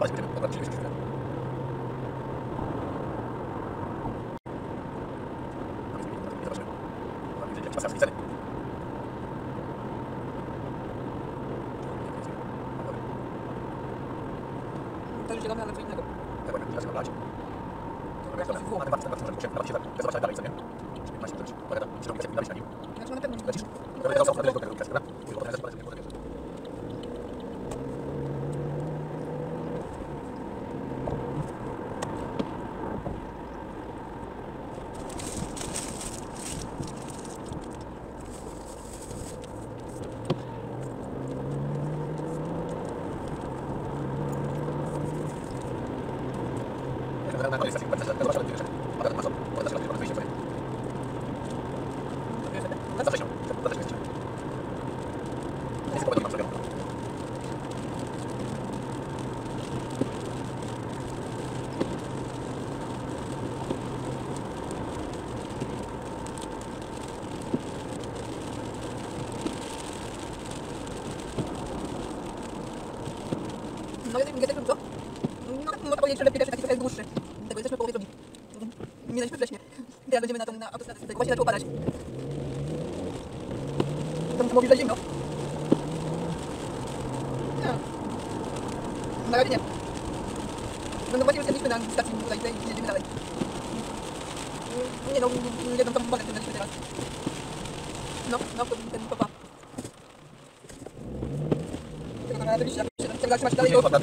To już zielone, ale co innego. Znaczy, no na pewno nie lecisz. No ja też bym co? No można powiedzieć, że lepiej też taki trochę dłuższy. Tego jesteśmy w połowie drogi. Minęliśmy wcześniej. Teraz będziemy na autostradę. Właśnie zaczęło padać. To mówi, że zimno. Nie. Na razie nie. No właśnie już jesteśmy na stacji tutaj i jedziemy dalej. Nie no, jedną tam wodę przydaliśmy teraz. No, ten popa. Tylko na oczywiście, jak trzymasz dalej, to...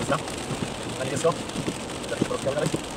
Na niebiesko. Teraz po prostu dalej.